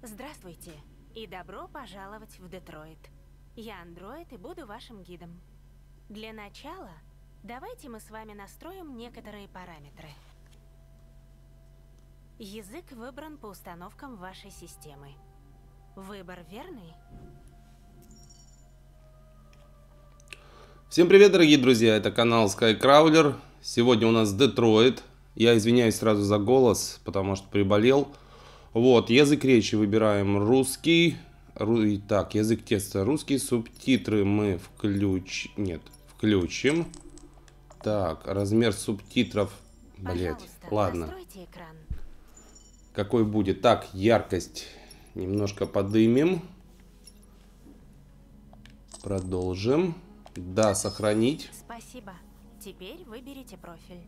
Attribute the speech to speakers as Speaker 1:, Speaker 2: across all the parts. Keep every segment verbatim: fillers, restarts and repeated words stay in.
Speaker 1: Здравствуйте и добро пожаловать в Детройт. Я андроид и буду вашим гидом. Для начала давайте мы с вами настроим некоторые параметры. Язык выбран по установкам вашей системы. Выбор верный?
Speaker 2: Всем привет, дорогие друзья, это канал SkyCrawler. Сегодня у нас Детройт. Я извиняюсь сразу за голос, потому что приболел. Вот, язык речи выбираем русский. Ру... Так, язык текста русский. Субтитры мы включ... Нет, включим. Так, размер субтитров... Блять, ладно.
Speaker 1: Настройте экран.
Speaker 2: Какой будет? Так, яркость немножко подымем. Продолжим. Да, сохранить.
Speaker 1: Спасибо. Теперь выберите профиль.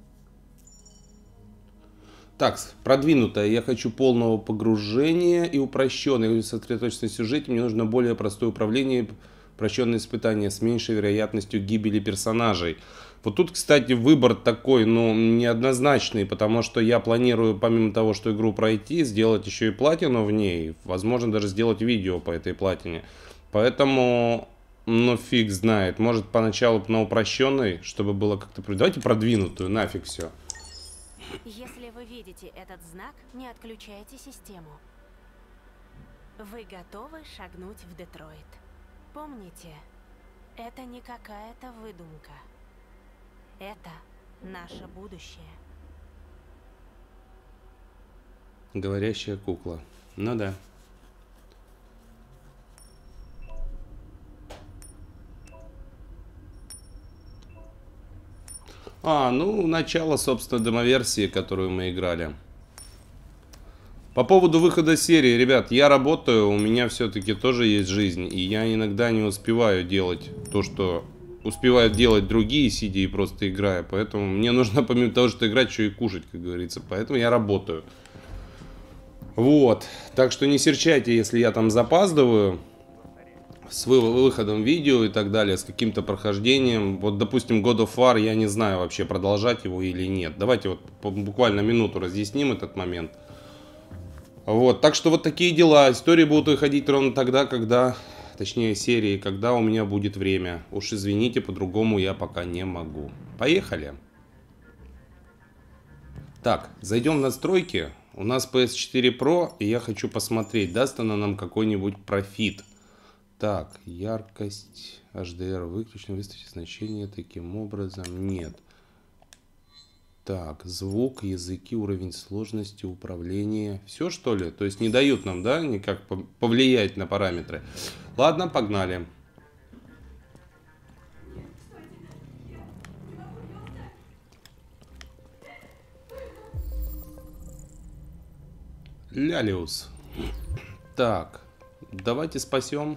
Speaker 2: Так, продвинутое. Я хочу полного погружения и упрощенное. Я хочу сосредоточиться на сюжете. Мне нужно более простое управление, упрощенное испытание с меньшей вероятностью гибели персонажей. Вот тут, кстати, выбор такой, ну, неоднозначный, потому что я планирую, помимо того, что игру пройти, сделать еще и платину в ней. Возможно, даже сделать видео по этой платине. Поэтому, ну, фиг знает. Может, поначалу на упрощенной, чтобы было как-то... Давайте продвинутую, нафиг все.
Speaker 1: Если вы видите этот знак, не отключайте систему. Вы готовы шагнуть в Детройт. Помните, это не какая-то выдумка. Это наше будущее.
Speaker 2: Говорящая кукла. Ну да. А, ну, начало, собственно, демоверсии, которую мы играли. По поводу выхода серии, ребят, я работаю, у меня все-таки тоже есть жизнь, и я иногда не успеваю делать то, что успевают делать другие, сидя и просто играя. Поэтому мне нужно, помимо того, что играть, еще и кушать, как говорится. Поэтому я работаю. Вот. Так что не серчайте, если я там запаздываю с выходом видео и так далее, с каким-то прохождением. Вот, допустим, God of War, я не знаю вообще, продолжать его или нет. Давайте вот буквально минуту разъясним этот момент. Вот, так что вот такие дела. Истории будут выходить ровно тогда, когда... Точнее, серии, когда у меня будет время. Уж извините, по-другому я пока не могу. Поехали. Так, зайдем в настройки. У нас пи эс четыре Pro, и я хочу посмотреть, даст она нам какой-нибудь профит. Так, яркость эйч ди ар выключена, выставите значение таким образом. Нет. Так, звук, языки, уровень сложности, управление. Все, что ли? То есть не дают нам, да, никак повлиять на параметры. Ладно, погнали. Лялиус. Так, давайте спасем.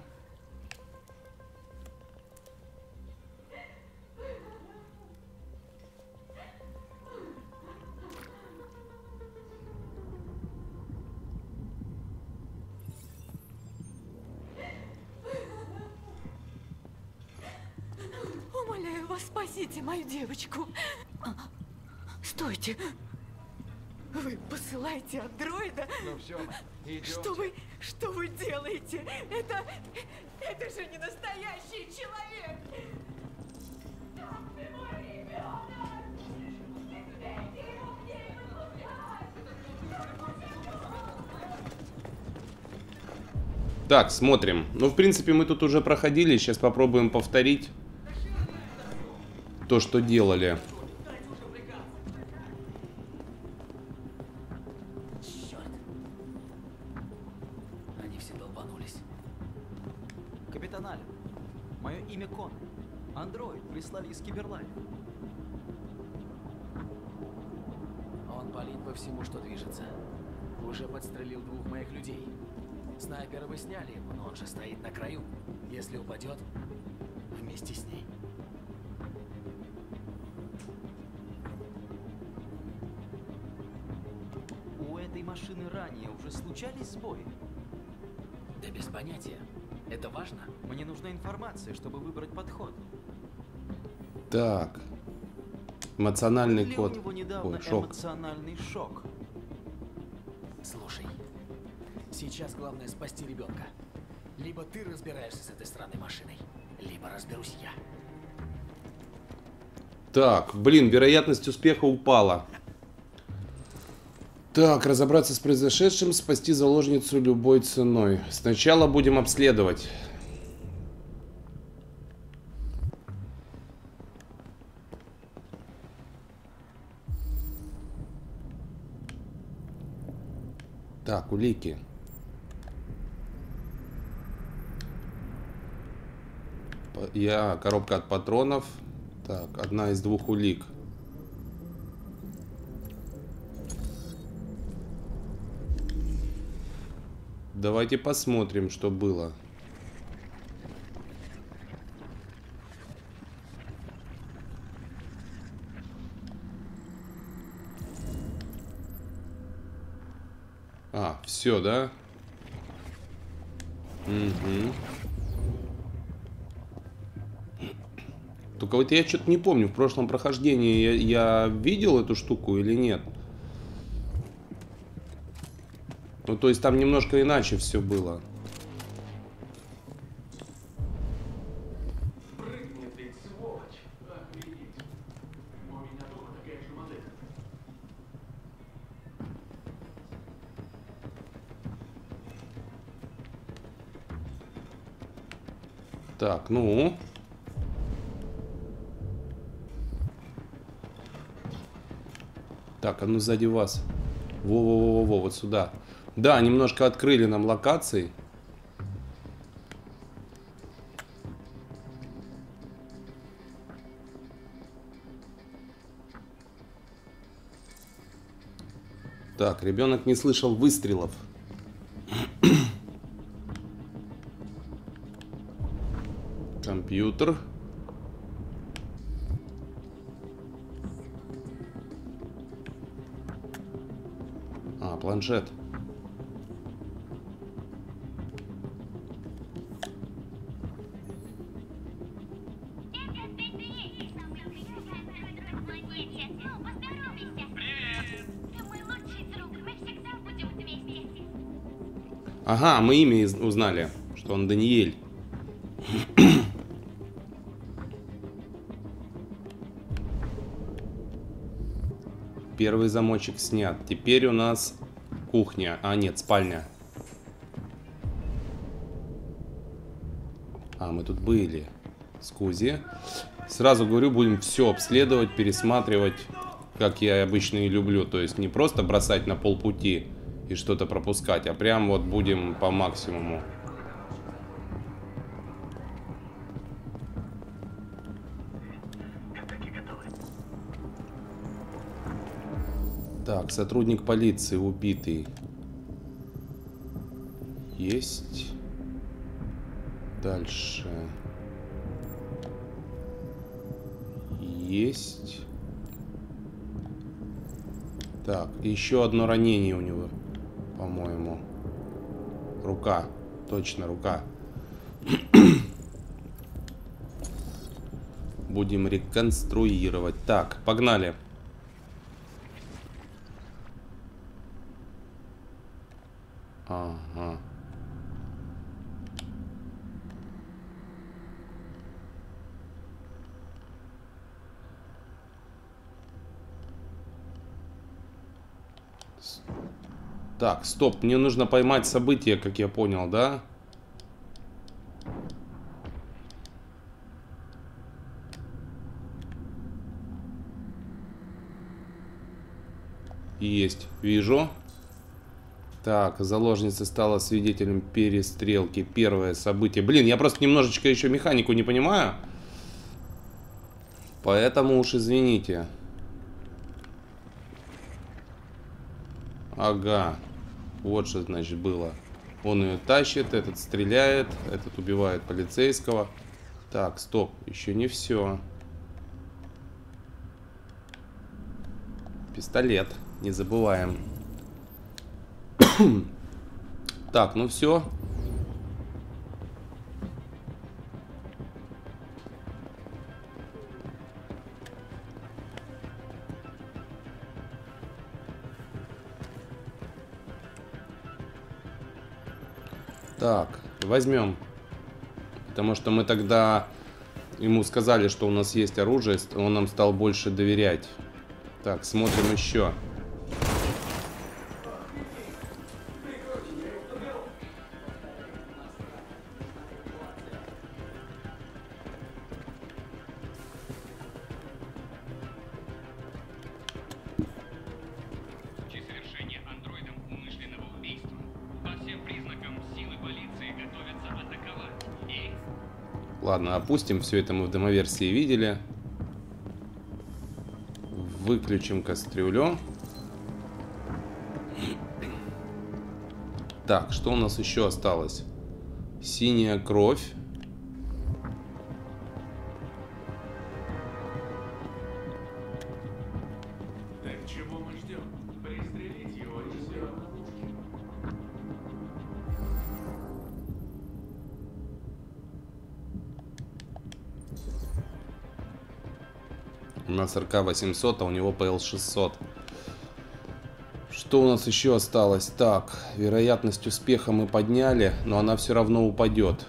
Speaker 3: Умоляю вас, спасите мою девочку. Стойте. Вы посылаете андроида?
Speaker 4: Ну все, идемте.
Speaker 3: Что вы, что вы делаете? Это, это же не настоящий человек. Там ты мой ребенок. Не смейте его мне выпускать.
Speaker 2: Так, смотрим. Ну, в принципе, мы тут уже проходили. Сейчас попробуем повторить то, что делали.
Speaker 4: Черт. Они все долбанулись. Капитан Аль, мое имя Кон. Андроид прислали из Киберлайф. Он палит по всему, что движется. Уже подстрелил двух моих людей. Снайпера вы сняли его, но он же стоит на краю. Если упадет, вместе с ней. У этой машины ранее уже случались сбои? Да без понятия. Это важно? Мне нужна информация, чтобы выбрать подход.
Speaker 2: Так. Эмоциональный
Speaker 4: Был ли
Speaker 2: код.
Speaker 4: у него недавно
Speaker 2: Ой, шок.
Speaker 4: эмоциональный шок? Слушай, Сейчас главное спасти ребенка. Либо ты разбираешься с этой странной машиной, либо разберусь я.
Speaker 2: Так, блин, вероятность успеха упала. Так, разобраться с произошедшим, спасти заложницу любой ценой. Сначала будем обследовать. Так, улики. Я, коробка от патронов. Так, одна из двух улик. Давайте посмотрим, что было. А, все, да? Угу. Только вот я что-то не помню, в прошлом прохождении я, я видел эту штуку или нет. Ну, то есть там немножко иначе все было.
Speaker 5: Прыгнет ведь, сволочь. Охренеть. У меня дома такая же модель.
Speaker 2: Так, ну. Так, а ну сзади вас. Во-во-во-во, вот сюда. Да, немножко открыли нам локации. Так, ребенок не слышал выстрелов. Компьютер. А, планшет. Ага, мы имя из- узнали, что он Даниэль. Первый замочек снят. Теперь у нас кухня. А, нет, спальня. А, мы тут были. Скузи. Сразу говорю, будем все обследовать, пересматривать, как я обычно и люблю. То есть не просто бросать на полпути и что-то пропускать, а прям вот будем по максимуму. Так, сотрудник полиции убитый. Есть. Дальше. Есть. Так, еще одно ранение у него, по-моему. Рука. Точно, рука. Будем реконструировать. Так, погнали. Ага. С- Так, стоп, мне нужно поймать события, как я понял, да? Есть, вижу. Так, заложница стала свидетелем перестрелки. Первое событие. Блин, я просто немножечко еще механику не понимаю. Поэтому уж извините. Ага. Вот что значит было. Он ее тащит, этот стреляет, этот убивает полицейского. Так, стоп, еще не все. Пистолет, не забываем. Так, ну все. Так, возьмем. Потому что мы тогда ему сказали, что у нас есть оружие, он нам стал больше доверять. Так, смотрим еще. Ладно, опустим. Все это мы в демоверсии видели. Выключим кастрюлю. Так, что у нас еще осталось? Синяя кровь.
Speaker 5: Так чего мы ждем? Пристрелить его и сделать ловушки.
Speaker 2: У нас эр ка восемьсот, а у него пэ эл шестьсот. Что у нас еще осталось? Так, вероятность успеха мы подняли, но она все равно упадет.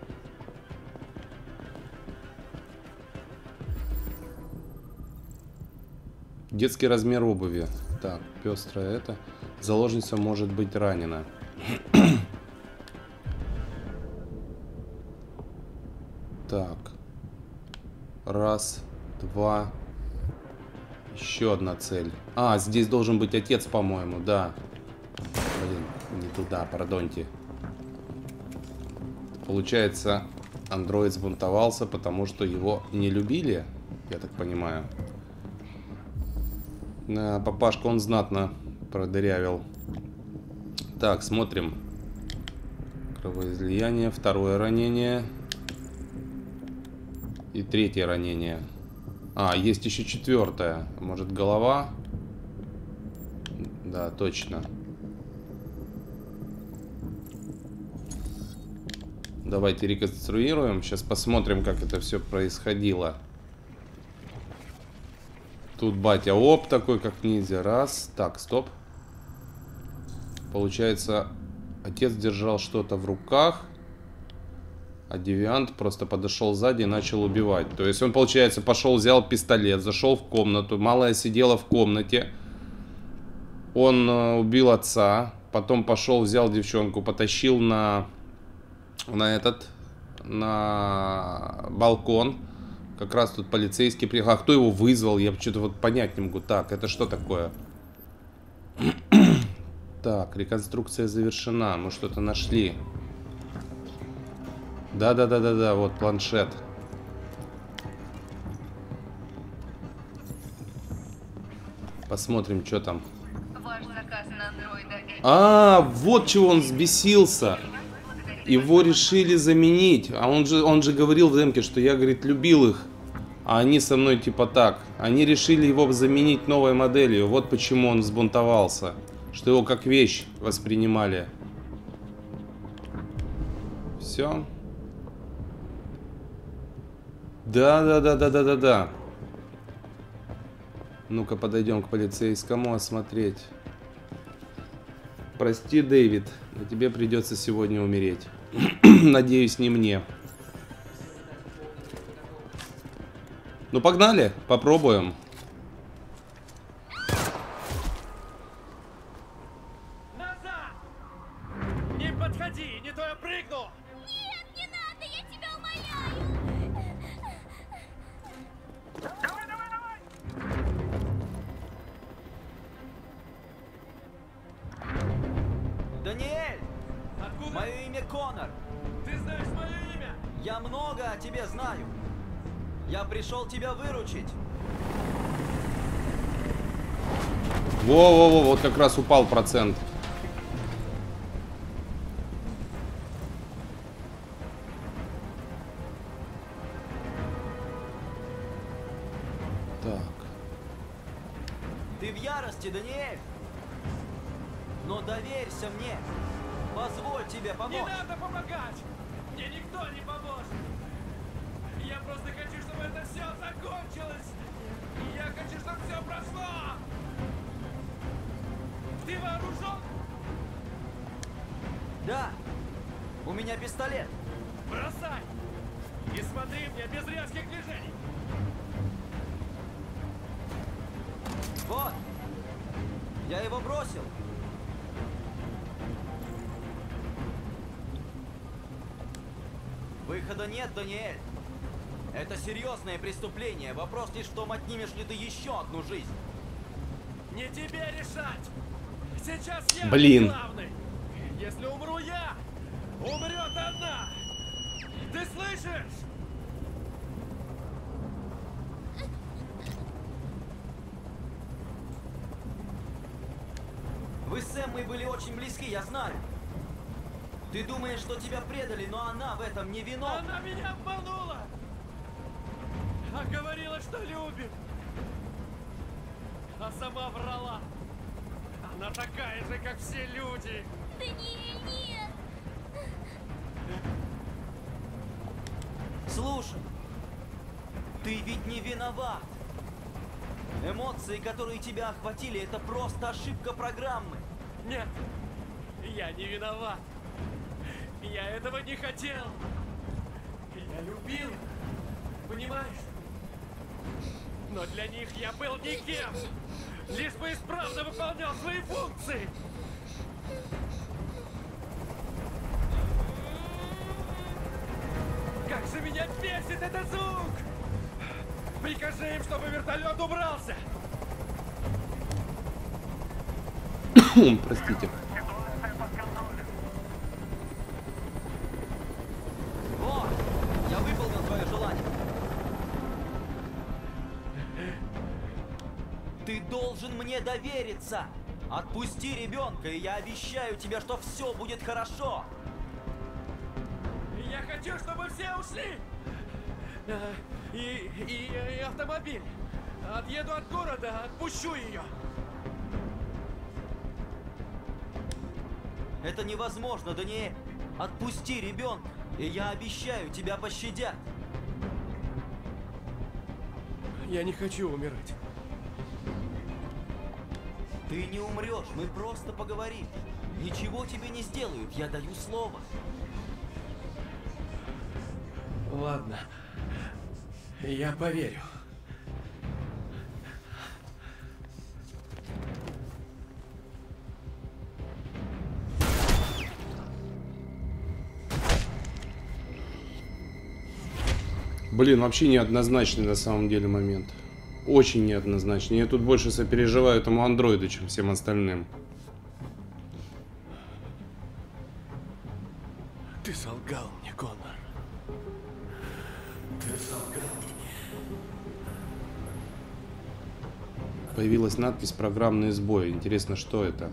Speaker 2: Детский размер обуви. Так, пестрая это. Заложница может быть ранена. Так. Раз, два. Еще одна цель. А, здесь должен быть отец, по-моему, да. Блин, не туда, пардоньте. Получается, андроид сбунтовался, потому что его не любили, я так понимаю. На папашку он знатно продырявил. Так, смотрим. Кровоизлияние, второе ранение. И третье ранение. А, есть еще четвертое. Может, голова? Да, точно. Давайте реконструируем. Сейчас посмотрим, как это все происходило. Тут батя оп такой, как ниндзя. Раз. Так, стоп. Получается, отец держал что-то в руках. А девиант просто подошел сзади и начал убивать. То есть он, получается, пошел, взял пистолет, зашел в комнату. Малая сидела в комнате. Он э, убил отца. Потом пошел, взял девчонку, потащил на, на этот, на балкон. Как раз тут полицейский приехал. А кто его вызвал? Я что-то вот понять не могу. Так, это что такое? Так, реконструкция завершена. Мы что-то нашли. Да-да-да-да-да, вот планшет. Посмотрим, что там.
Speaker 6: Ваш заказ на андроида.
Speaker 2: А, вот чего он взбесился. Его решили заменить. А он же, он же говорил в демке, что я, говорит, любил их. А они со мной типа так. Они решили его заменить новой моделью. Вот почему он взбунтовался. Что его как вещь воспринимали. Все. Да-да-да-да-да-да-да. Ну-ка, подойдем к полицейскому осмотреть. Прости, Дэвид, но тебе придется сегодня умереть. Надеюсь, не мне. Ну, погнали, попробуем.
Speaker 7: Назад! Не подходи, не то я прыгну!
Speaker 6: Нет, не надо, я тебя умоляю!
Speaker 7: Давай, давай, давай!
Speaker 8: Даниэль!
Speaker 7: Откуда?
Speaker 8: Мое имя Конор.
Speaker 7: Ты знаешь мое имя?
Speaker 8: Я много о тебе знаю. Я пришел тебя выручить.
Speaker 2: Во-во-во, вот как раз упал процент. Так.
Speaker 8: Ты в ярости, Даниэль? Но доверься мне. Позволь тебе
Speaker 7: Не
Speaker 8: помочь.
Speaker 7: надо помогать! Мне никто не поможет! Я просто хочу, чтобы это все закончилось! И я хочу, чтобы все прошло! Ты вооружен?
Speaker 8: Да. У меня пистолет.
Speaker 7: Бросай! И смотри мне без резких движений!
Speaker 8: Вот. Я его бросил. Выхода нет, Даниэль. Это серьезное преступление. Вопрос лишь в том, отнимешь ли ты еще одну жизнь.
Speaker 7: Не тебе решать! Сейчас я
Speaker 2: Блин.
Speaker 7: главный! Если умру я, умрет одна! Ты слышишь?
Speaker 8: Вы с Эммой были очень близки, я знаю. Ты думаешь, что тебя предали, но она в этом не виновна.
Speaker 7: Она меня обманула! А говорила, что любит! А сама врала! Она такая же, как все люди!
Speaker 6: Даниэль, нет!
Speaker 8: Слушай, ты ведь не виноват. Эмоции, которые тебя охватили, это просто ошибка программы.
Speaker 7: Нет! Я не виноват! Я этого не хотел! Я любил! Понимаешь? Но для них я был никем! Лишь бы исправно выполнял свои функции! Как же меня бесит этот звук! Прикажи им, чтобы вертолет убрался!
Speaker 2: Простите.
Speaker 8: Вот, я выполнил твое желание. Ты должен мне довериться. Отпусти ребенка, и я обещаю тебе, что все будет хорошо.
Speaker 7: Я хочу, чтобы все ушли! А, И, и, и автомобиль. Отъеду от города, отпущу ее.
Speaker 8: Это невозможно, Даниэль. Отпусти ребенка, и я обещаю, тебя пощадят.
Speaker 7: Я не хочу умирать.
Speaker 8: Ты не умрешь, мы просто поговорим. Ничего тебе не сделают, я даю слово.
Speaker 7: Ладно. Я поверю.
Speaker 2: Блин, вообще неоднозначный на самом деле момент. Очень неоднозначный. Я тут больше сопереживаю этому андроиду, чем всем остальным.
Speaker 7: Ты солгал мне, Коннор. Ты солгал мне.
Speaker 2: Появилась надпись «Программные сбои». Интересно, что это?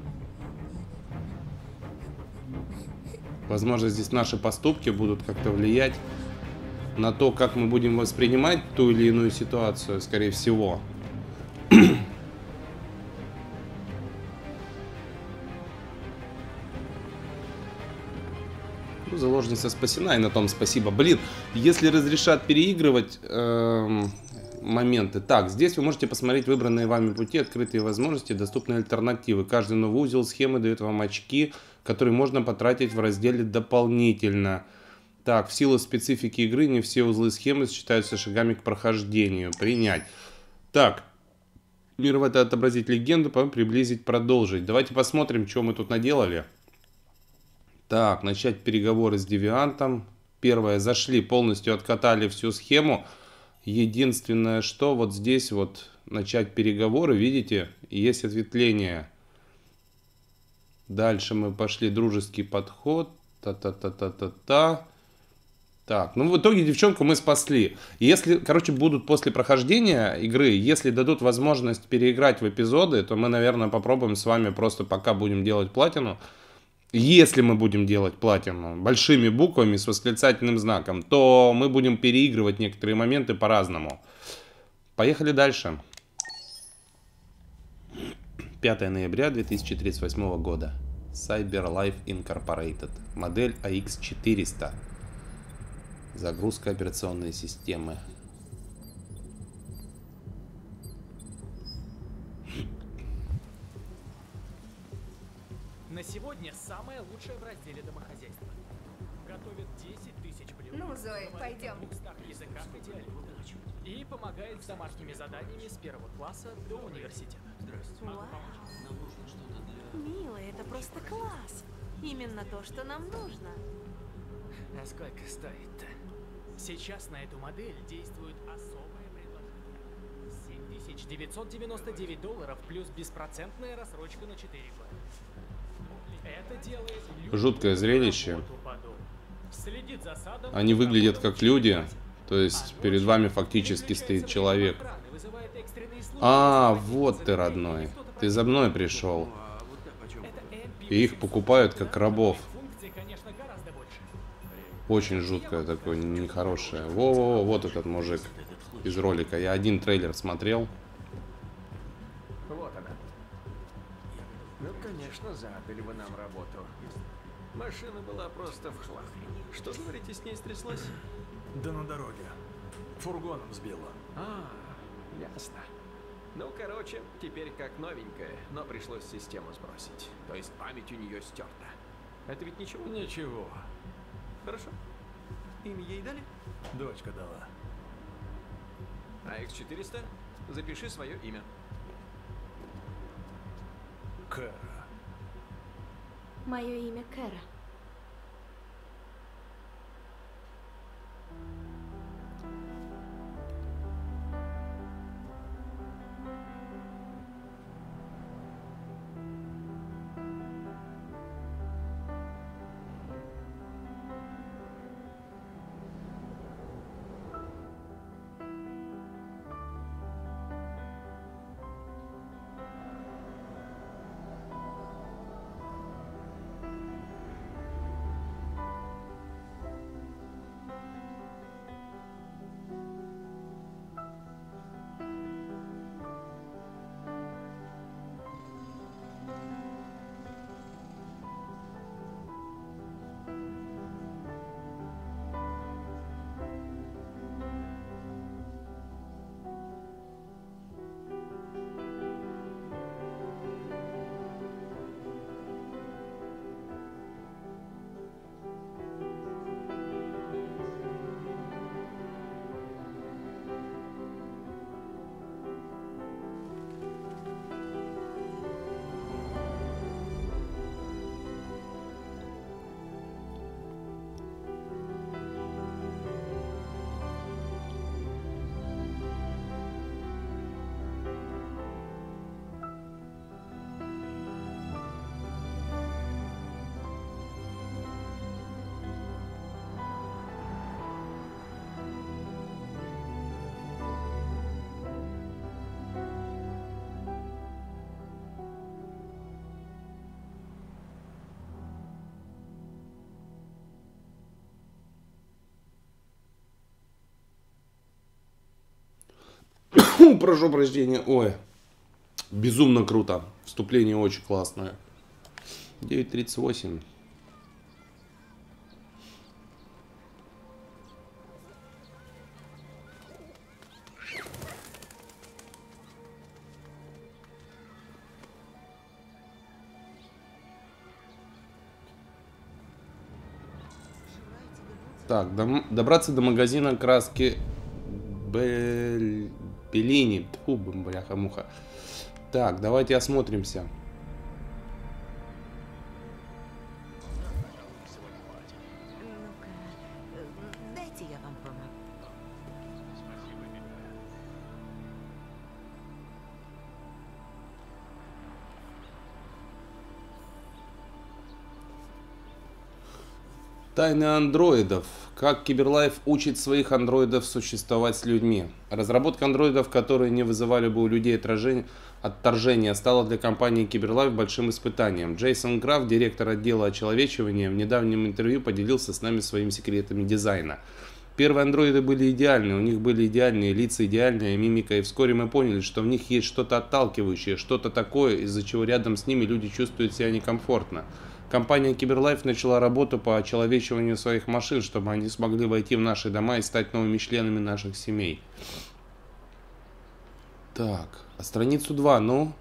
Speaker 2: Возможно, здесь наши поступки будут как-то влиять на то, как мы будем воспринимать ту или иную ситуацию, скорее всего. Ну, заложница спасена, и на том спасибо. Блин, если разрешат переигрывать эм, моменты. Так, здесь вы можете посмотреть выбранные вами пути, открытые возможности, доступные альтернативы. Каждый новый узел схемы дает вам очки, которые можно потратить в разделе «Дополнительно». Так, в силу специфики игры не все узлы схемы считаются шагами к прохождению. Принять. Так, мир в это отобразить легенду, приблизить, продолжить. Давайте посмотрим, что мы тут наделали. Так, начать переговоры с девиантом. Первое, зашли, полностью откатали всю схему. Единственное, что вот здесь вот начать переговоры, видите, есть ответвление. Дальше мы пошли, дружеский подход. Та-та-та-та-та-та. Так, ну в итоге девчонку мы спасли. Если, короче, будут после прохождения игры, если дадут возможность переиграть в эпизоды, то мы, наверное, попробуем с вами просто пока будем делать платину. Если мы будем делать платину большими буквами с восклицательным знаком, то мы будем переигрывать некоторые моменты по-разному. Поехали дальше. пятое ноября две тысячи тридцать восьмого года. CyberLife Incorporated. Модель а икс четыреста. Загрузка операционной системы.
Speaker 9: На сегодня самое лучшее в разделе домохозяйства.
Speaker 7: готовит десять тысяч блюд.
Speaker 3: Ну, Зои, пойдем.
Speaker 7: На двухстах языках идеально. И помогает с домашними заданиями с первого класса до университета.
Speaker 1: Вау. Милый, это просто класс. Именно то, что нам нужно.
Speaker 7: А сколько стоит-то? Сейчас на эту модель действует особое предложение. семь тысяч девятьсот девяносто девять долларов плюс беспроцентная рассрочка на четыре года. Это делает
Speaker 2: Жуткое зрелище.
Speaker 7: работу по дому. Следит за садом,
Speaker 2: Они выглядят
Speaker 7: работом,
Speaker 2: как люди. То
Speaker 7: а
Speaker 2: есть перед
Speaker 7: ночью
Speaker 2: вами фактически
Speaker 7: переключается
Speaker 2: стоит
Speaker 7: в режим
Speaker 2: человек.
Speaker 7: охраны, вызывает экстренные случаи,
Speaker 2: А,
Speaker 7: если
Speaker 2: вот
Speaker 7: возникнет
Speaker 2: ты,
Speaker 7: заявление
Speaker 2: родной.
Speaker 7: или что-то
Speaker 2: Ты за мной пришел.
Speaker 7: Это эм пи
Speaker 2: И их покупают как рабов.
Speaker 7: функций, конечно, гораздо больше.
Speaker 2: Очень жуткое такое, нехорошее. Во-во-во, вот этот мужик из ролика. Я один трейлер смотрел.
Speaker 9: Вот она. Ну, конечно, задали вы нам работу. Машина была просто в хлам. Что, говорите, с ней стряслось?
Speaker 5: Да на дороге. Фургоном сбило.
Speaker 9: А, ясно. Ну, короче, теперь как новенькая, но пришлось систему сбросить. То есть память у нее стерта. Это ведь ничего?
Speaker 5: Ничего.
Speaker 9: Хорошо. Имя ей дали?
Speaker 5: Дочка дала.
Speaker 9: А икс четыреста? Запиши свое имя.
Speaker 5: Кэра.
Speaker 1: Мое имя Кэра.
Speaker 2: Прошу прощения. Ой. Безумно круто. Вступление очень классное. девять тридцать восемь. Так, дом- добраться до магазина краски Бель... Беллини. Тьфу, бляха-муха. Так, давайте осмотримся.
Speaker 3: Ну-ка, дайте я вам помогу.
Speaker 2: Тайны андроидов. Как Киберлайф учит своих андроидов существовать с людьми. Разработка андроидов, которые не вызывали бы у людей отражения, отторжения, стала для компании Киберлайф большим испытанием. Джейсон Граф, директор отдела очеловечивания, в недавнем интервью поделился с нами своими секретами дизайна. Первые андроиды были идеальны, у них были идеальные лица, идеальная мимика, и вскоре мы поняли, что в них есть что-то отталкивающее, что-то такое, из-за чего рядом с ними люди чувствуют себя некомфортно. Компания Киберлайф начала работу по очеловечиванию своих машин, чтобы они смогли войти в наши дома и стать новыми членами наших семей. Так, а страницу два, ну?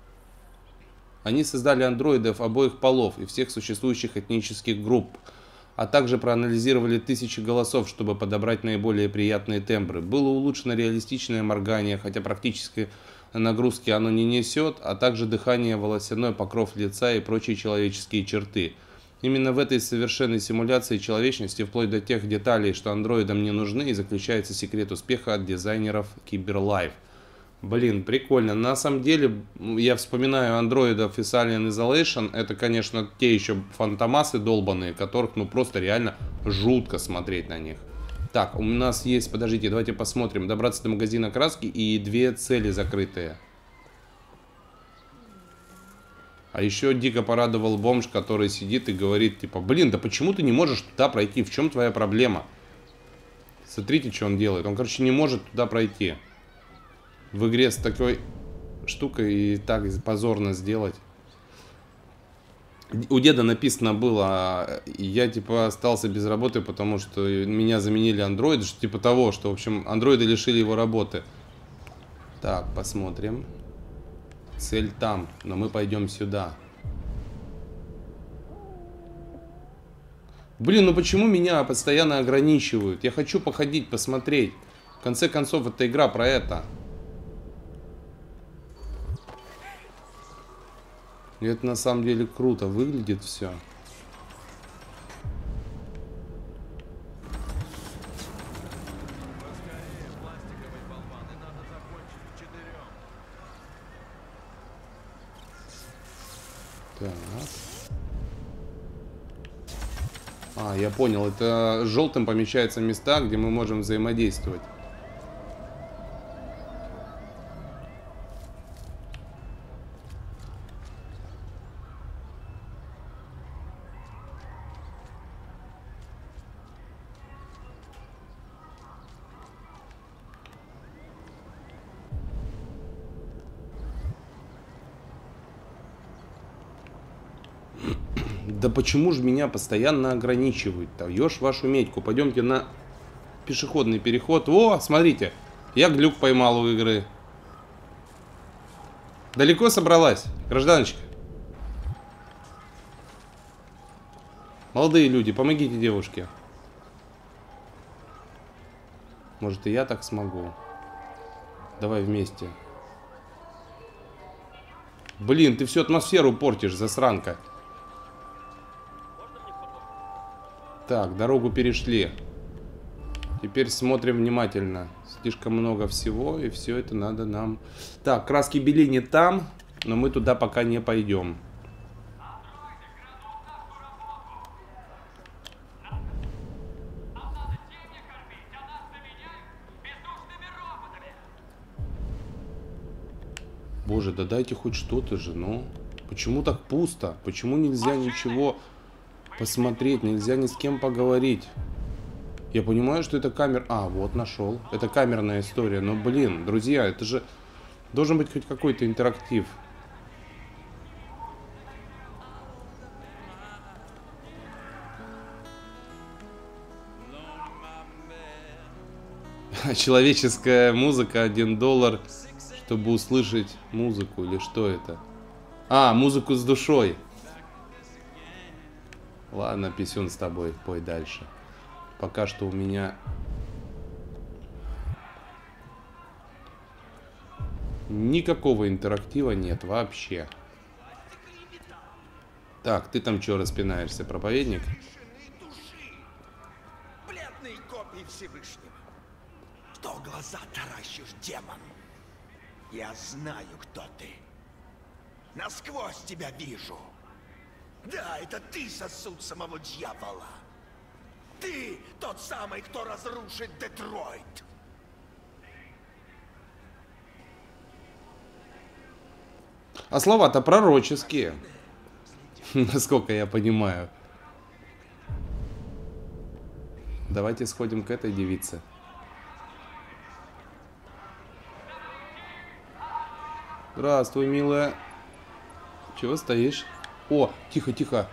Speaker 2: Они создали андроидов обоих полов и всех существующих этнических групп. а также проанализировали тысячи голосов, чтобы подобрать наиболее приятные тембры. Было улучшено реалистичное моргание, хотя практически нагрузки оно не несет, а также дыхание, волосяной покров лица и прочие человеческие черты. Именно в этой совершенной симуляции человечности, вплоть до тех деталей, что андроидам не нужны, и заключается секрет успеха от дизайнеров Cyberlife. Блин, прикольно. На самом деле, я вспоминаю андроидов из Alien Isolation. Это, конечно, те еще фантомасы долбаные, которых, ну, просто реально жутко смотреть на них. Так, у нас есть, подождите, давайте посмотрим. Добраться до магазина краски и две цели закрытые. А еще дико порадовал бомж, который сидит и говорит, типа, блин, да почему ты не можешь туда пройти? В чем твоя проблема? Смотрите, что он делает. Он, короче, не может туда пройти. В игре с такой штукой и так позорно сделать. У деда написано было, я типа остался без работы, потому что меня заменили андроиды, что типа того, что, в общем, андроиды лишили его работы. Так, посмотрим. Цель там, но мы пойдем сюда. Блин, ну почему меня постоянно ограничивают? Я хочу походить, посмотреть. В конце концов, это игра про это. И это на самом деле круто выглядит все. Так. А, я понял. Это желтым помечаются места, где мы можем взаимодействовать. Да почему же меня постоянно ограничивают-то? Ешь вашу медьку. Пойдемте на пешеходный переход. О, смотрите. Я глюк поймал у игры. Далеко собралась, гражданочка? Молодые люди, помогите девушке. Может, и я так смогу. Давай вместе. Блин, ты всю атмосферу портишь, засранка. Так, дорогу перешли. Теперь смотрим внимательно. Слишком много всего, и все это надо нам... Так, краски Беллини там, но мы туда пока не пойдем. Боже, да дайте хоть что-то же, ну. Почему так пусто? Почему нельзя ничего посмотреть? Нельзя ни с кем поговорить? Я понимаю, что это камера... А, вот, нашел. Это камерная история. Но, блин, друзья, это же... Должен быть хоть какой-то интерактив. Человеческая музыка, один доллар, чтобы услышать музыку. Или что это? А, музыку с душой. Ладно, писюн с тобой, пой дальше. Пока что у меня никакого интерактива нет вообще. Так, ты там что распинаешься, проповедник?
Speaker 10: Бледные копии Всевышнего. Что глаза таращишь, демон? Я знаю, кто ты. Насквозь тебя вижу. Да, это ты сосуд самого дьявола. Ты тот самый, кто разрушит Детройт.
Speaker 2: А слова-то пророческие. Насколько я понимаю. Давайте сходим к этой девице. Здравствуй, милая. Чего стоишь? О, тихо, тихо.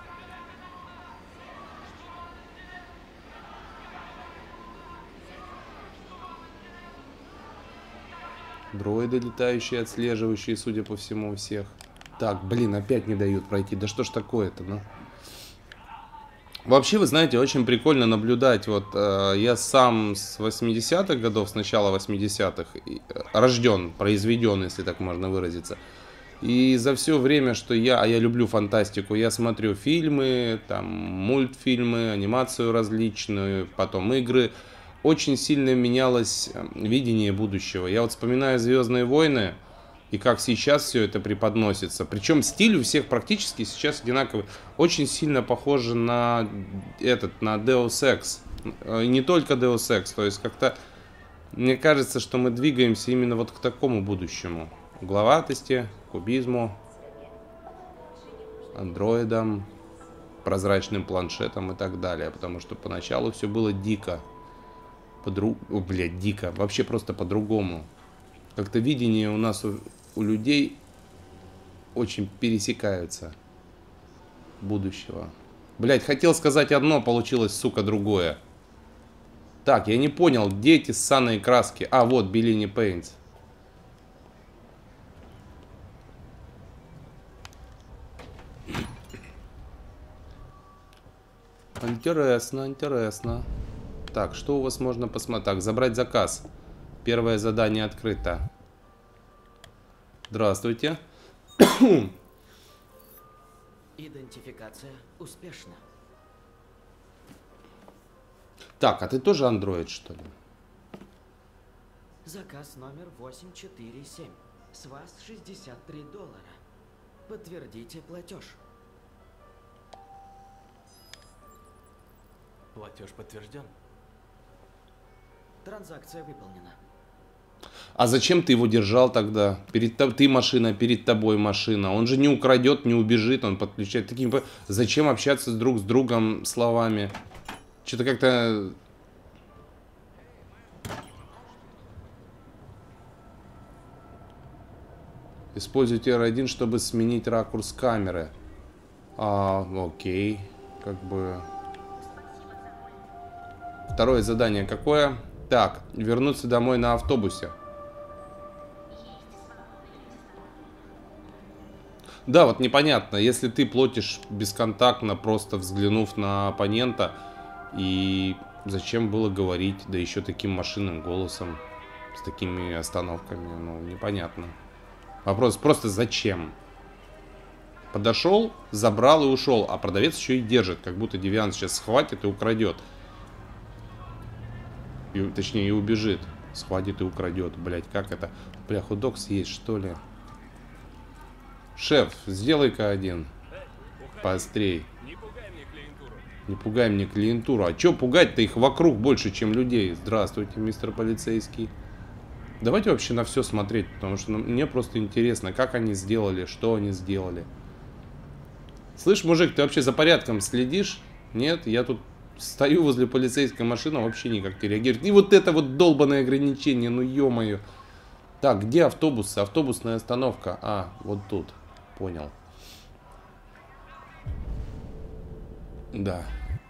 Speaker 2: Дроиды летающие, отслеживающие, судя по всему, всех. Так, блин, опять не дают пройти. Да что ж такое-то, ну? Вообще, вы знаете, очень прикольно наблюдать. Вот э, я сам с восьмидесятых годов, с начала восьмидесятых, рожден, произведен, если так можно выразиться. И за все время, что я, а я люблю фантастику, я смотрю фильмы, там, мультфильмы, анимацию различную, потом игры. Очень сильно менялось видение будущего. Я вот вспоминаю «Звездные войны» и как сейчас все это преподносится. Причем стиль у всех практически сейчас одинаковый. Очень сильно похоже на этот, на Deus Ex. И не только Deus Ex. То есть как-то мне кажется, что мы двигаемся именно вот к такому будущему. Угловатости, кубизму, андроидам, прозрачным планшетам и так далее. Потому что поначалу все было дико. Подруг... О, блядь, дико. Вообще просто по-другому. Как-то видение у нас у, у людей очень пересекаются будущего. Блядь, хотел сказать одно, получилось, сука, другое. Так, я не понял, где эти ссаные краски? А, вот, Bellini Paints. Интересно, интересно. Так, что у вас можно посмотреть? Так, забрать заказ. Первое задание открыто. Здравствуйте.
Speaker 4: Идентификация успешна.
Speaker 2: Так, а ты тоже андроид, что ли?
Speaker 4: Заказ номер восемь четыре семь. С вас шестьдесят три доллара. Подтвердите платеж.
Speaker 7: Платеж подтвержден.
Speaker 4: Транзакция выполнена.
Speaker 2: А зачем ты его держал тогда? Перед тобой ты машина, перед тобой машина. Он же не украдет, не убежит, он подключает. Таким... Зачем общаться друг с другом словами? Что-то как-то... Используйте эр один, чтобы сменить ракурс камеры. А, окей. Как бы... Второе задание какое? Так, вернуться домой на автобусе. Да, вот непонятно, если ты платишь бесконтактно, просто взглянув на оппонента, и зачем было говорить, да еще таким машинным голосом, с такими остановками, ну, непонятно. Вопрос просто зачем? Подошел, забрал и ушел, а продавец еще и держит, как будто девиант сейчас схватит и украдет. И, точнее, и убежит. Схватит и украдет. Блять, как это? Бля, хот-дог съесть, что ли? Шеф, сделай-ка один. Поострей.
Speaker 7: Не пугай мне клиентуру.
Speaker 2: Не пугай мне клиентуру. А чё пугать-то, их вокруг больше, чем людей? Здравствуйте, мистер полицейский. Давайте вообще на все смотреть, потому что ну, мне просто интересно, как они сделали, что они сделали. Слышь, мужик, ты вообще за порядком следишь? Нет, я тут стою возле полицейской машины, вообще никак не реагирует. И вот это вот долбанное ограничение, ну ё-моё. Так, где автобусы? Автобусная остановка. А, вот тут. Понял. Да.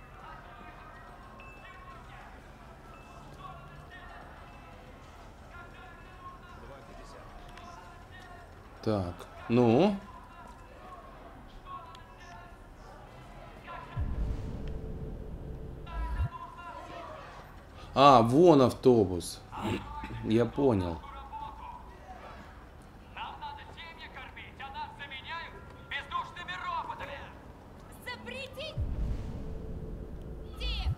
Speaker 2: Так, ну... А, вон автобус. Я понял.
Speaker 3: Нам надо семьи кормить, а нас заменяют бездушными роботами!
Speaker 6: Запретить! Дик!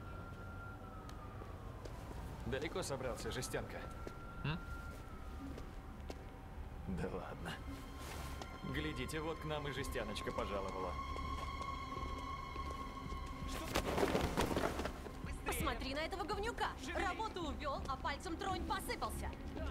Speaker 7: Далеко собрался, жестянка? М? Да ладно. Глядите, вот к нам и жестяночка пожаловала.
Speaker 11: Посмотри на этого говнюка. Работу увел, а пальцем тронь посыпался.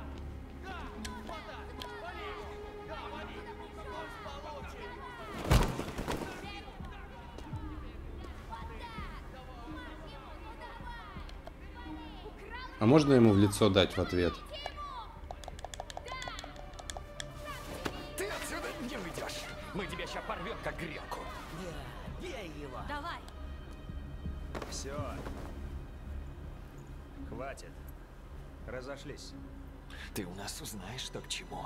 Speaker 2: А можно ему в лицо дать в ответ?
Speaker 7: Ты отсюда не уйдешь. Мы тебя сейчас порвем, как грелку.
Speaker 4: Да, бей его.
Speaker 11: Давай.
Speaker 5: Все. Хватит. Разошлись.
Speaker 7: Ты у нас узнаешь, что к чему.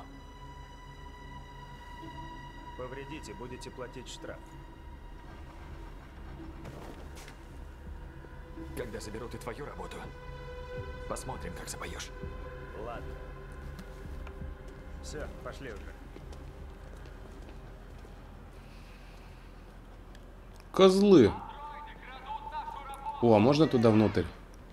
Speaker 5: Повредите, будете платить штраф.
Speaker 9: Когда заберут и твою работу, посмотрим, как запоешь.
Speaker 5: Ладно. Все, пошли уже.
Speaker 2: Козлы. О, а можно туда внутрь?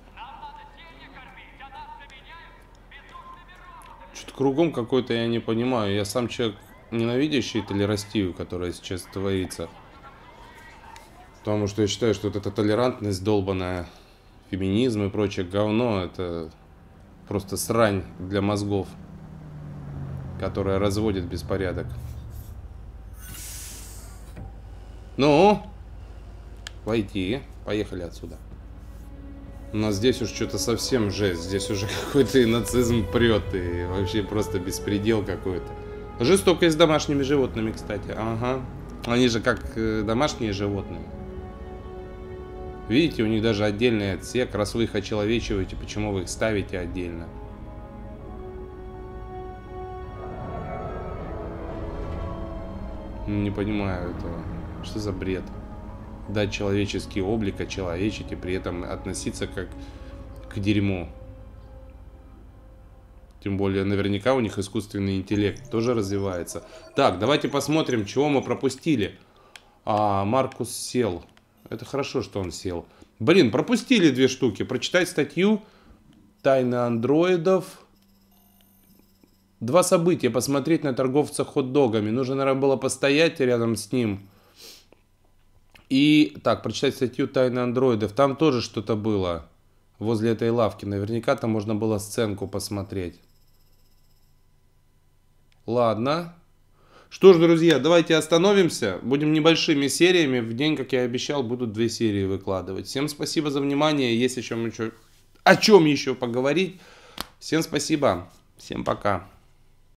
Speaker 2: Что-то кругом какой-то я не понимаю. Я сам человек, ненавидящий толерастию, которая сейчас творится. Потому что я считаю, что вот эта толерантность долбаная, феминизм и прочее говно, это просто срань для мозгов, которая разводит беспорядок. Ну, войти. Поехали отсюда. У нас здесь уж что-то совсем жесть. Здесь уже какой-то и нацизм прет, и вообще просто беспредел какой-то. Жестокость с домашними животными, кстати. Ага. Они же как домашние животные. Видите, у них даже отдельный отсек. Раз вы их очеловечиваете, почему вы их ставите отдельно? Не понимаю этого. Что за бред? Дать человеческий облик, очеловечить и при этом относиться как к дерьму. Тем более, наверняка у них искусственный интеллект тоже развивается. Так, давайте посмотрим, чего мы пропустили. А, Маркус сел. Это хорошо, что он сел. Блин, пропустили две штуки. Прочитать статью. Тайны андроидов. Два события. Посмотреть на торговца хот-догами. Нужно, наверное, было постоять рядом с ним. И, так, прочитать статью «Тайны андроидов». Там тоже что-то было. Возле этой лавки. Наверняка там можно было сценку посмотреть. Ладно. Что ж, друзья, давайте остановимся. Будем небольшими сериями. В день, как я и обещал, будут две серии выкладывать. Всем спасибо за внимание. Есть о чем еще, о чем еще поговорить. Всем спасибо. Всем пока.